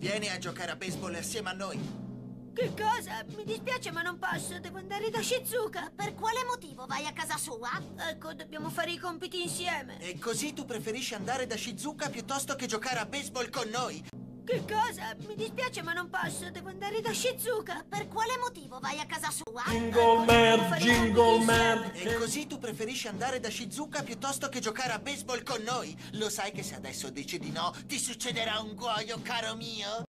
Vieni a giocare a baseball assieme a noi. Che cosa? Mi dispiace ma non posso, devo andare da Shizuka. Per quale motivo vai a casa sua? Ecco, dobbiamo fare i compiti insieme. E così tu preferisci andare da Shizuka piuttosto che giocare a baseball con noi? Che cosa? Mi dispiace ma non posso, devo andare da Shizuka. Per quale motivo vai a casa sua? Jingle man, jingle man. E così tu preferisci andare da Shizuka piuttosto che giocare a baseball con noi? Lo sai che se adesso dici di no, ti succederà un guaio, caro mio?